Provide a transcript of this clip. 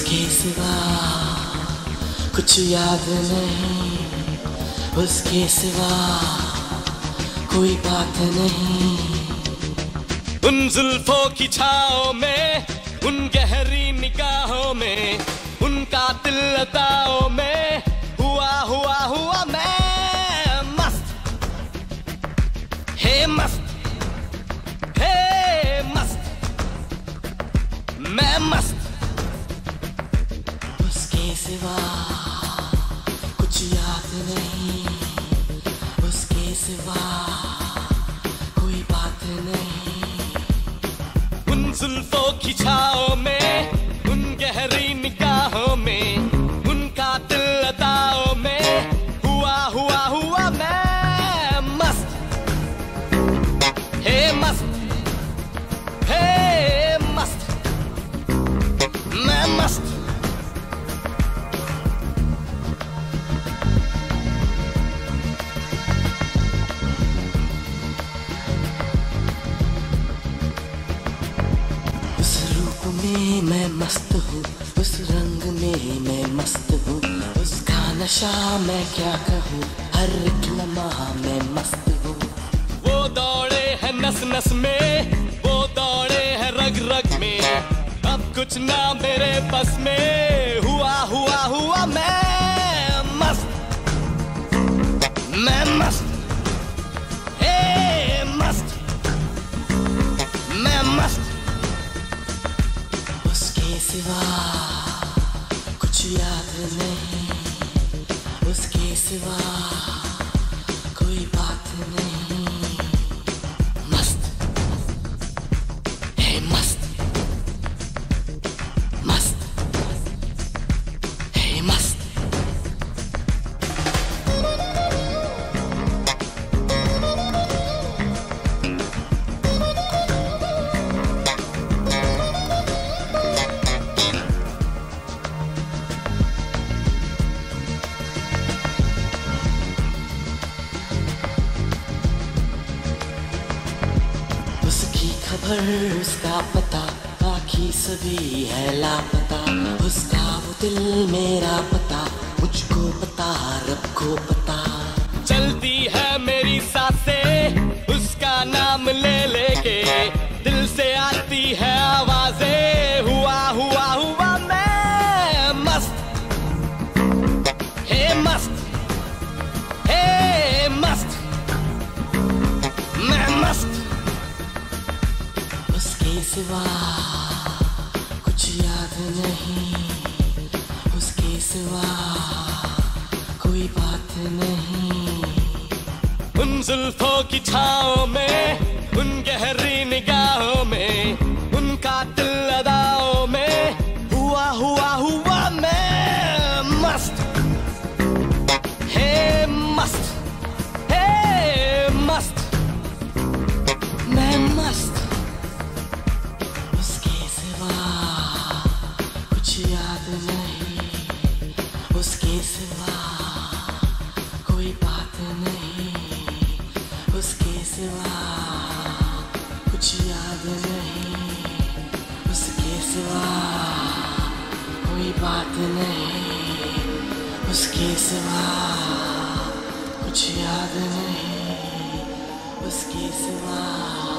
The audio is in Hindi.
उसके सिवा कुछ याद नहीं, उसके सिवा कोई बात नहीं। उन जुल्फों की छाओं में, उन गहरी निगाहों में, उन कातिल अदाओं में हुआ हुआ हुआ मैं मस्त, हे मस्त, हे मस्त, मैं मस्त। उसके सिवा कुछ याद नहीं, उसके सिवा कोई बात नहीं। उन जुल्फों की छाओं में, उन गहरी निगाहों में, उन कातिल अदाओं में हुआ हुआ हुआ मैं मस्त, हे मस्त, हे मस्त, मैं मस्त। उस रूप में मैं मस्त हूँ, उस रंग में मैं मस्त हूँ, उसका नशा मैं क्या कहूँ, हर एक लम्हा मैं मस्त हूँ। वो दौड़े हैं नस नस में, वो दौड़े हैं रग रग में, अब कुछ ना मेरे बस में हुआ हुआ हुआ मैं मस्त, मैं मस्त, हे मस्त, मैं मस्त। उसके सिवा कुछ याद नहीं, उसके सिवा कोई बात नहीं। मस्त, हे मस्त, मस्त, हे मस्त। उसकी खबर, उसका पता, बाकी सभी है लापता। उसका वो दिल मेरा पता, मुझको पता रब को पता। चलती है मेरी सांसें उसका नाम ले लेके, दिल से आती है आवाजें हुआ हुआ हुआ मैं मस्त, हे मस्त, हे मस्त, मैं मस्त। उसके सिवा कुछ याद नहीं, उसके सिवा कोई बात नहीं। उन जुल्फों की छाओं में, उन गहरी निगाहों में, उन कातिल अदाओं में हुआ हुआ हुआ मैं मस्त, हे मस्त, हे मस्त, मैं मस्त। उसके सिवा कुछ याद नहीं, उसके सिवा कोई बात नहीं। उसके सिवा कुछ याद नहीं, उसके सिवा कोई बात नहीं। उसके सिवा कुछ याद नहीं, उसके सिवा